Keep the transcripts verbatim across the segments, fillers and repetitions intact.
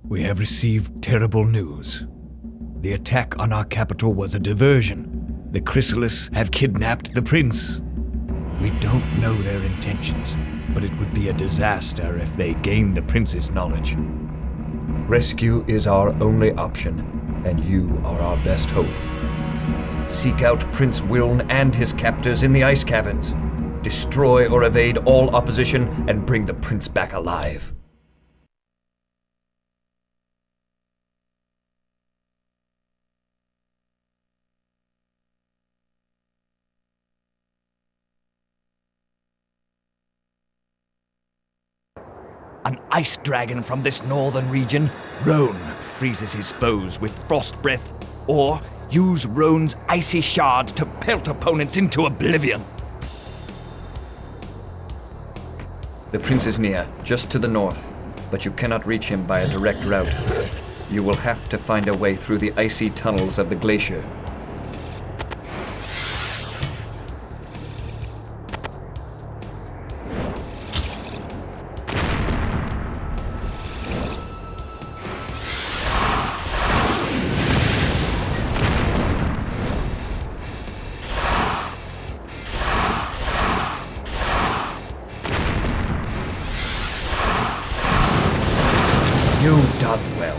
We have received terrible news. The attack on our capital was a diversion. The Chrysalis have kidnapped the prince. We don't know their intentions, but it would be a disaster if they gained the prince's knowledge. Rescue is our only option, and you are our best hope. Seek out Prince Wiln and his captors in the ice caverns. Destroy or evade all opposition and bring the prince back alive. An ice dragon from this northern region, Roan, freezes his foes with frost breath, or use Roan's icy shards to pelt opponents into oblivion. The prince is near, just to the north, but you cannot reach him by a direct route. You will have to find a way through the icy tunnels of the glacier. You've done well.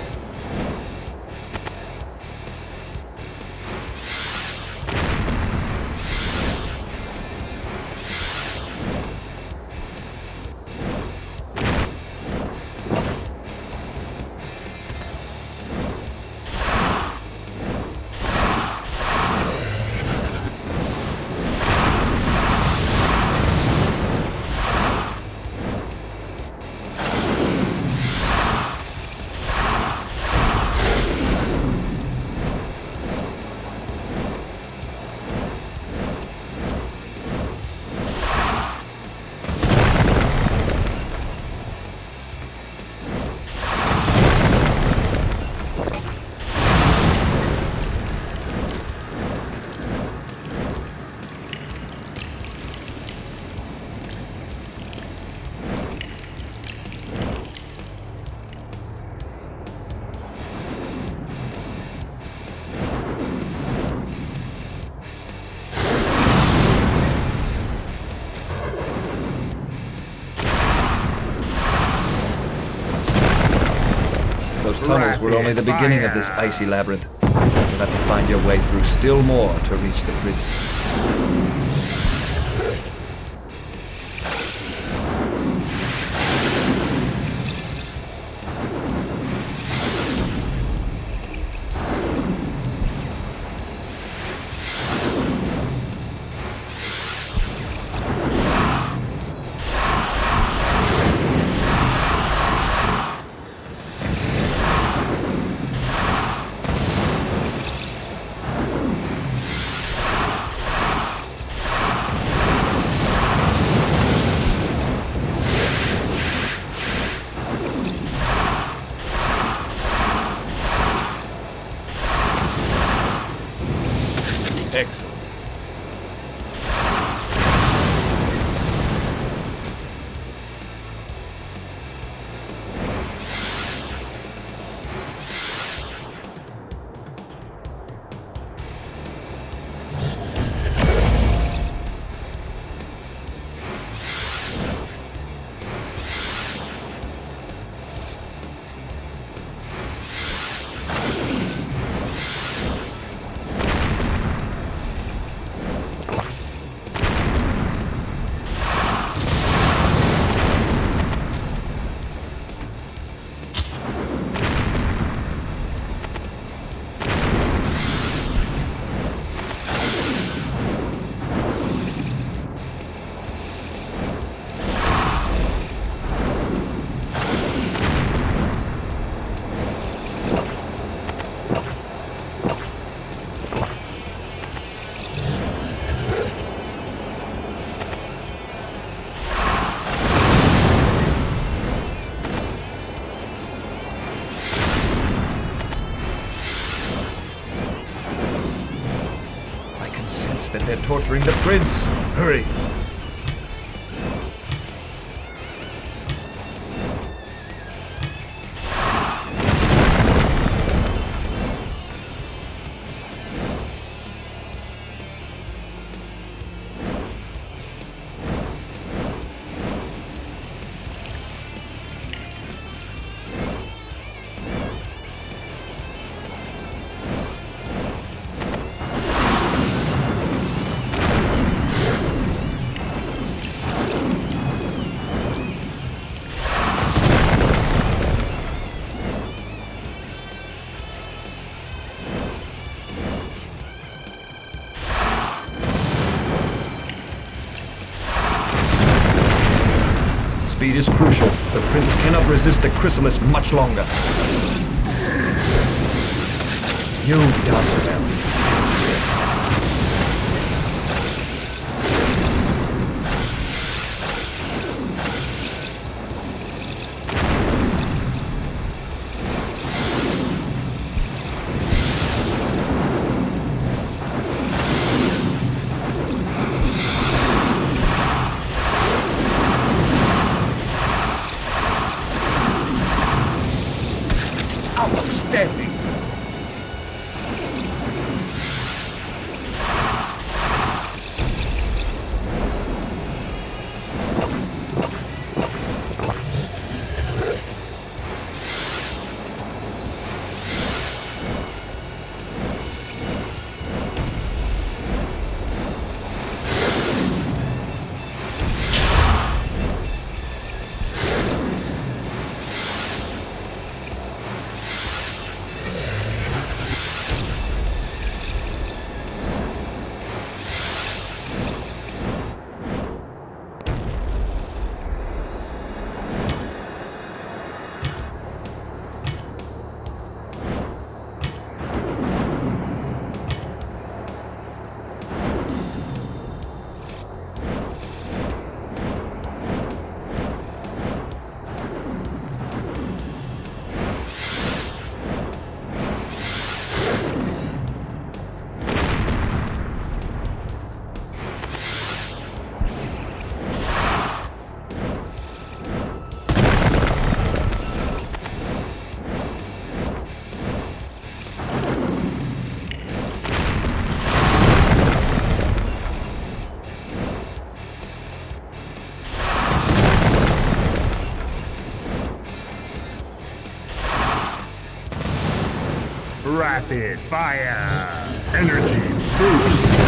Those tunnels were only the beginning of this icy labyrinth. You'll have to find your way through still more to reach the prince. Excellent. That they're torturing the prince. Hurry! Speed is crucial. The prince cannot resist the Chrysalis much longer. You've done well. Outstanding! Rapid fire! Energy boost!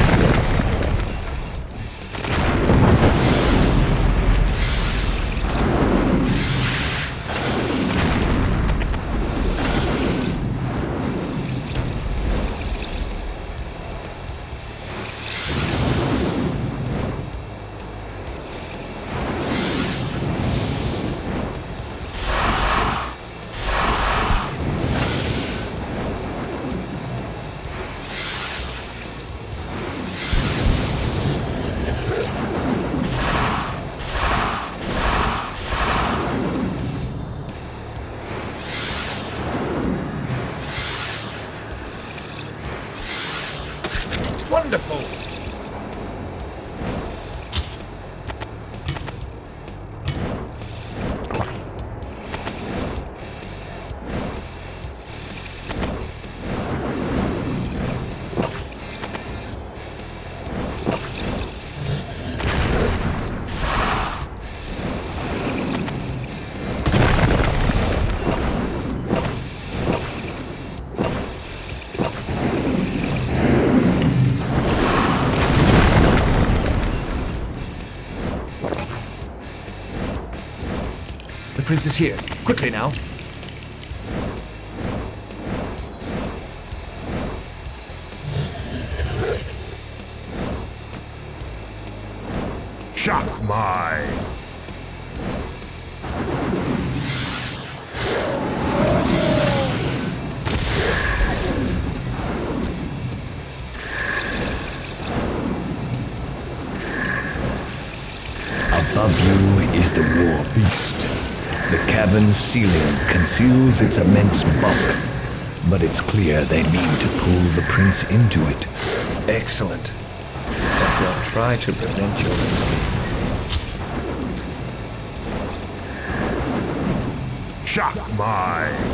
Wonderful! The prince is here. Quickly now. Shock mine! Above you is the war beast. The cavern's ceiling conceals its immense bulk, but it's clear they mean to pull the prince into it. Excellent. But they'll try to prevent your escape. Shock mine!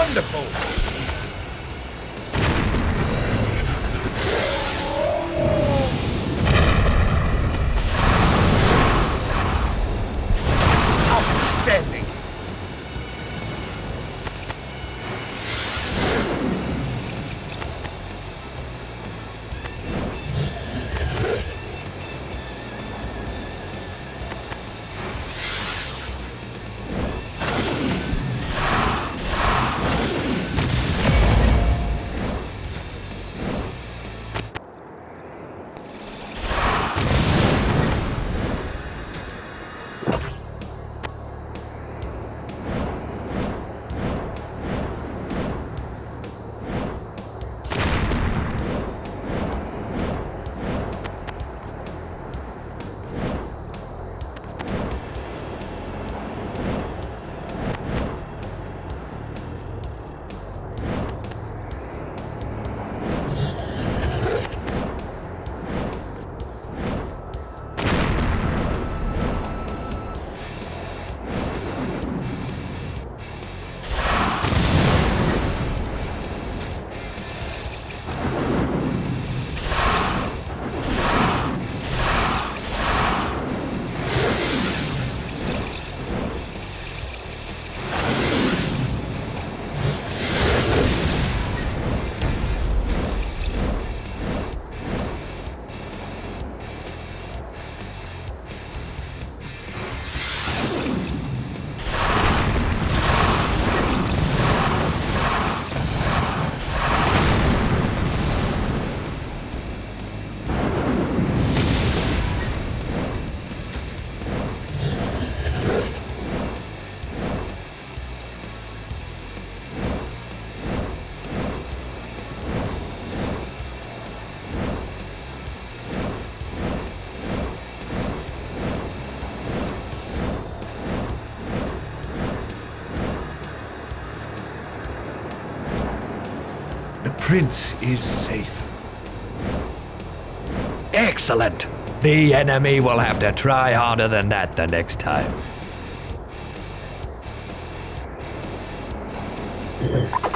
Wonderful! Outstanding! The prince is safe. Excellent! The enemy will have to try harder than that the next time.